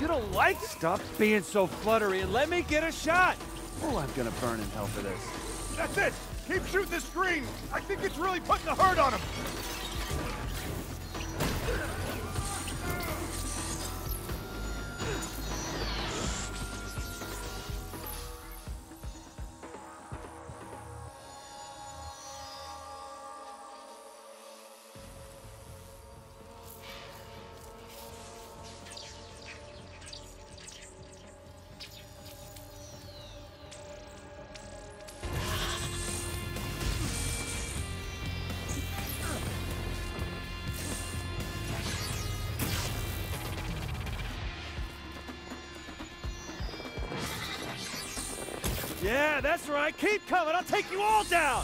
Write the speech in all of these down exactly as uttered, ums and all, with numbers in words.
You don't like stuff being so fluttery, and let me get a shot. Oh, I'm gonna burn in hell for this. That's it! Keep shooting the screen! I think it's really putting a hurt on him! Yeah, that's right. Keep coming. I'll take you all down.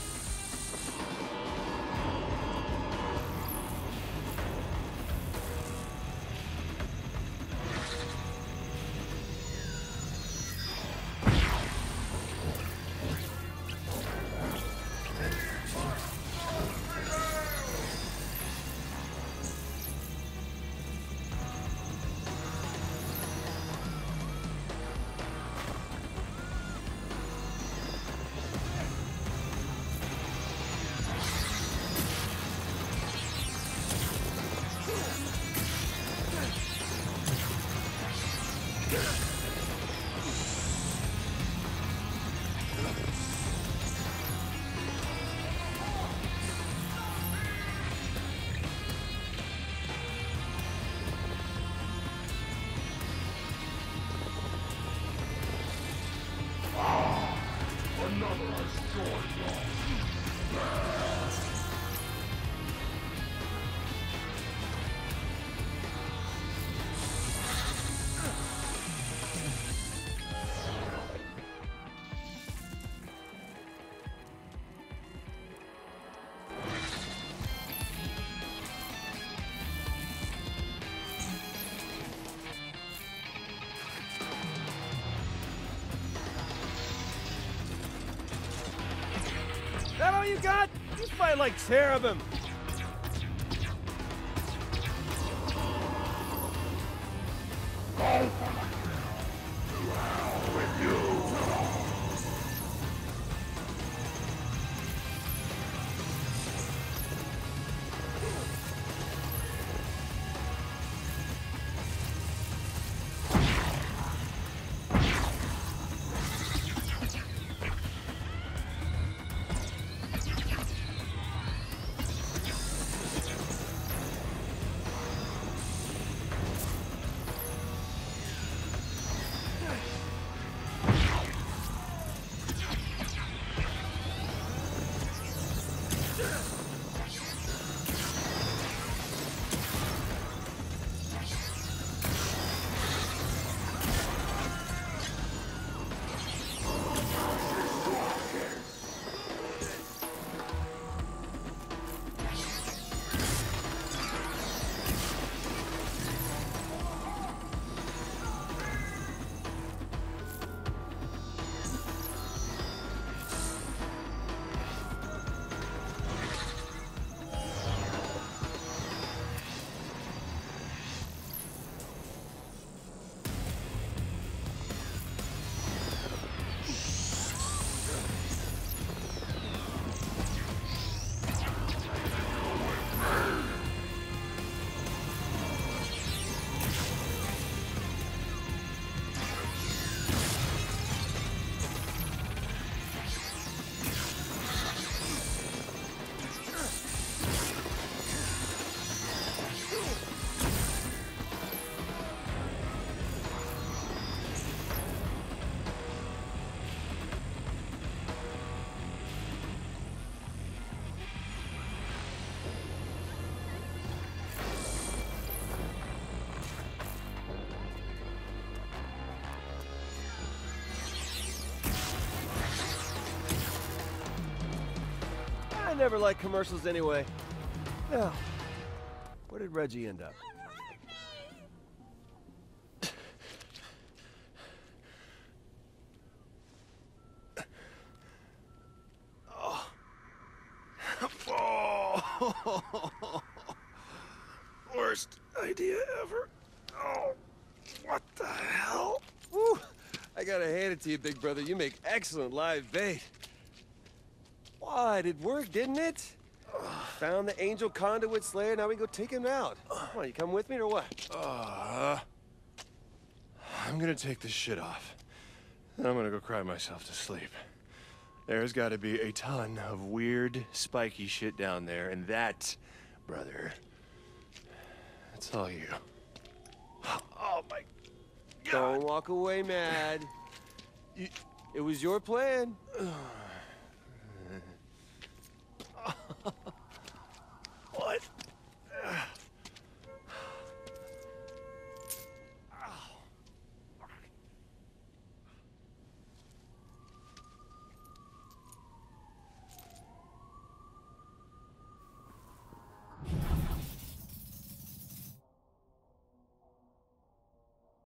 That all you got? You fight like cherubim. I never liked commercials anyway. Now, where did Reggie end up? Oh. Oh. Worst idea ever. Oh. What the hell? Woo! I gotta hand it to you, big brother. You make excellent live bait. What? It worked, didn't it? Found the angel conduit slayer. Now we go take him out. Come on, you come with me or what? Uh, I'm gonna take this shit off. Then I'm gonna go cry myself to sleep. There's gotta be a ton of weird, spiky shit down there, and that, brother, that's all you. Oh my God. Don't walk away mad. You, It was your plan.